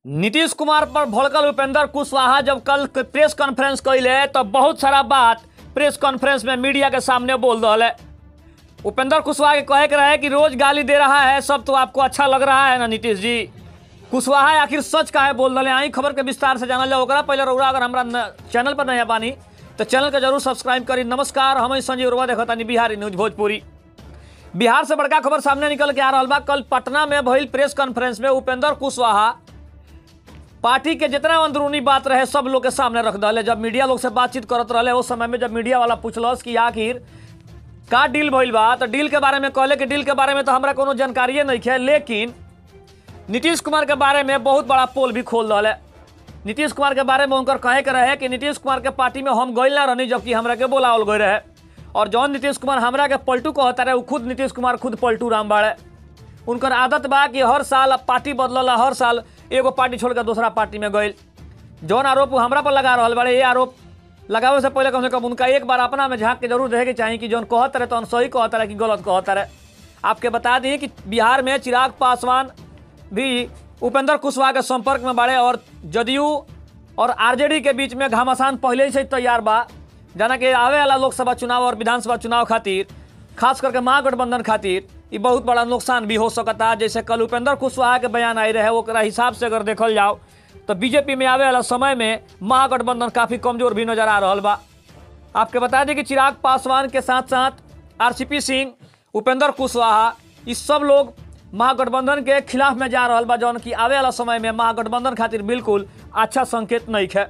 नीतीश कुमार पर भड़कल उपेंद्र कुशवाहा जब कल प्रेस कॉन्फ्रेंस कैले तो बहुत सारा बात प्रेस कॉन्फ्रेंस में मीडिया के सामने बोल रहा है। उपेंद्र कुशवाहा के कहे के रहे कि रोज गाली दे रहा है सब, तो आपको अच्छा लग रहा है ना नीतीश जी। कुशवाहा आखिर सच काहे बोल रहे हैं, आई खबर के विस्तार से जानल जाओ। पहले रउरा अगर हमारा चैनल पर नहीं बानी तो चैनल के जरूर सब्सक्राइब करी। नमस्कार, हम संजय उर्वा देखतानी बिहारी न्यूज भोजपुरी। बिहार से बड़का खबर सामने निकल के आ रहा बा। कल पटना में भइल प्रेस कॉन्फ्रेंस में उपेंद्र कुशवाहा पार्टी के जितना अंदरूनी बात रहे सब लोग के सामने रख दिले। जब मीडिया लोग से बातचीत करत रहे उस समय में जब मीडिया वाला पूछलस कि आखिर का डील भइल बा, तो डील के बारे में कहले कि डील के बारे में तो हमरा कोनो जानकारिए नहीं है, लेकिन नीतीश कुमार के बारे में बहुत बड़ा पोल भी खोल रहा है। नीतीश कुमार के बारे में उनकर कहे के रहे कि नीतीश कुमार के पार्टी में हम गइल ना रहनी, जबकि हमरा के बोलावल गए रहे। और जौन नीतीश कुमार हमरा के पलटू कहता रहे, खुद नीतीश कुमार खुद पलटू राम बाड़े। उनकर आदत बा कि हर साल पार्टी बदलला, हर साल एगो पार्टी छोड़ कर दूसरा पार्टी में गइल। जौन आरोप हमरा पर लगा रहा बड़े, ये आरोप लगावे से पहले कम से कम उनका एक बार अपना में झांक के जरूर देखे के चाहिए कि जौन कहता रहे तो सही कहता रहे कि गलत कहता रहे। आपके बता दें कि बिहार में चिराग पासवान भी उपेंद्र कुशवाहा के संपर्क में बाड़े और जदयू और आरजेडी के बीच में घमासान पहले से तैयार बा। जाना कि आवे वाला लोकसभा चुनाव और विधानसभा चुनाव खातिर, खास करके महागठबंधन खातिर ये बहुत बड़ा नुकसान भी हो सकता है। जैसे कल उपेंद्र कुशवाहा के बयान आई रहे, वो हिसाब से अगर देखल जाओ तो बीजेपी में आवे वाला समय में महागठबंधन काफ़ी कमजोर भी नजर आ रहा बा। आपके बता दें कि चिराग पासवान के साथ साथ आरसीपी सिंह, उपेंद्र कुशवाहा, इस सब लोग महागठबंधन के खिलाफ में जा रहा बा, जौन कि आवे वाला समय में महागठबंधन खातिर बिल्कुल अच्छा संकेत नहीं है।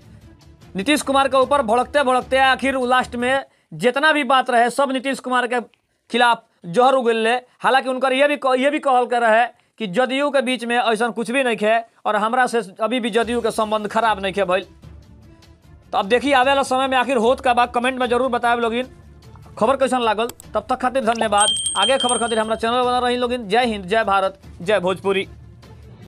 नीतीश कुमार के ऊपर भड़कते भड़कते आखिर लास्ट में जितना भी बात रहे सब नीतीश कुमार के खिलाफ जहर उगल। हालांकि उनकर ये भी कहल कर रहे कि जदयू के बीच में ऐसा कुछ भी नहीं है और हमरा से अभी भी जदयू के संबंध खराब नहीं है भइल। तो अब देखिए आवे वाला समय में आखिर होत का बात कमेंट में जरूर बताए लोगिन। खबर कैसन लागल तब तक खातिर धन्यवाद। आगे खबर खातिर हमारा चैनल बना रही लोगिन। जय हिंद, जय भारत, जय भोजपुरी।